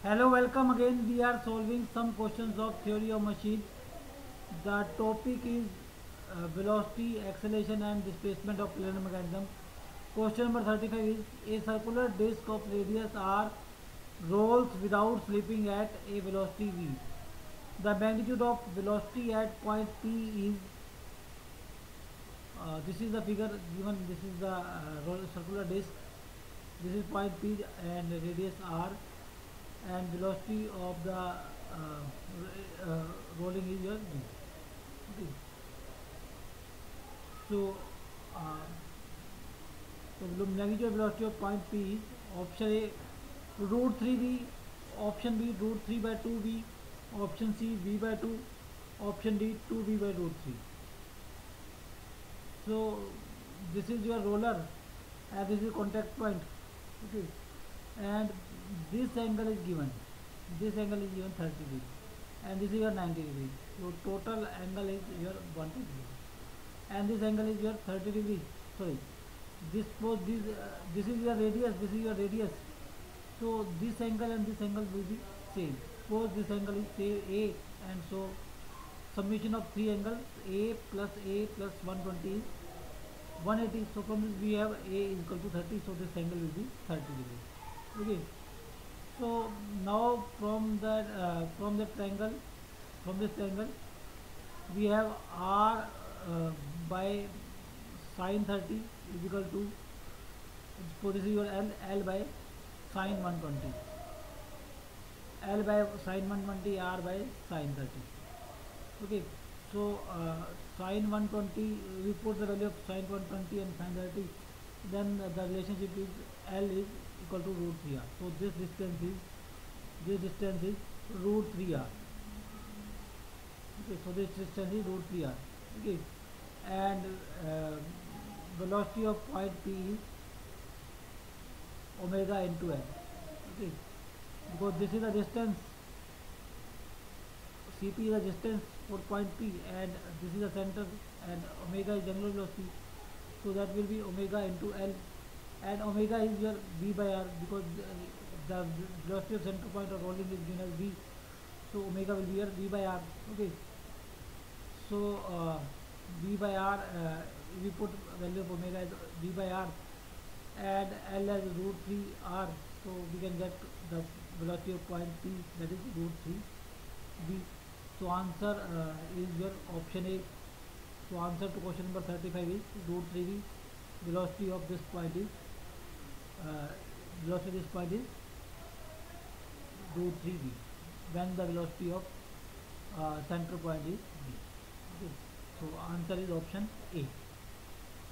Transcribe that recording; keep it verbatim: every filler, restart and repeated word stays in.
Hello, welcome again. We are solving some questions of theory of machine. The topic is uh, velocity, acceleration and displacement of linear mechanism. Question number thirty-five is a circular disc of radius r rolls without slipping at a velocity v. The magnitude of velocity at point P is uh, this is the figure given. This is the uh, circular disc. This is point P and radius r, and velocity of the uh, uh, rolling is your v. Okay. So, uh, so the magnitude velocity of point P is option A root three v, option B root three by two v, option C v by two, option D two v by root three. So this is your roller and this is contact point. Okay, and this angle is given. This angle is given thirty degree, and this is your ninety degree. So total angle is your one hundred degree, and this angle is your thirty degree. Sorry, this both this uh, this is your radius. This is your radius. So this angle and this angle will be same. Suppose this angle is say A, and so summation of three angles A plus A plus one hundred twenty is one hundred eighty. So from this we have A is equal to thirty. So this angle will be thirty degree. Okay. So now from that uh, from the triangle, from this triangle we have R uh, by sine thirty is equal to, so this is your L, L by sine one hundred twenty, L by sine one hundred twenty, R by sine thirty. Okay, so uh, sine one hundred twenty, we put the value of sine one hundred twenty and sine thirty, then uh, the relationship is L is equal to root three R. So this distance is this distance is root three R. Okay, so this distance is root three R. Okay, and uh, velocity of point P is omega into L. Okay, because this is the distance, C P is the distance for point P, and this is the center, and omega is general velocity, so that will be omega into L, and omega is your v by r, because the, the velocity of center point of rolling is given as v, so omega will be your v by r. Okay, so uh, v by r, uh, we put value of omega as v by r and L as root three R, so we can get the velocity of point P, that is root three v. So answer uh, is your option A. So answer to question number thirty-five is root three v. Velocity of this point is uh, velocity of this point is root three v when the velocity of uh, center point is v. Okay. So answer is option A.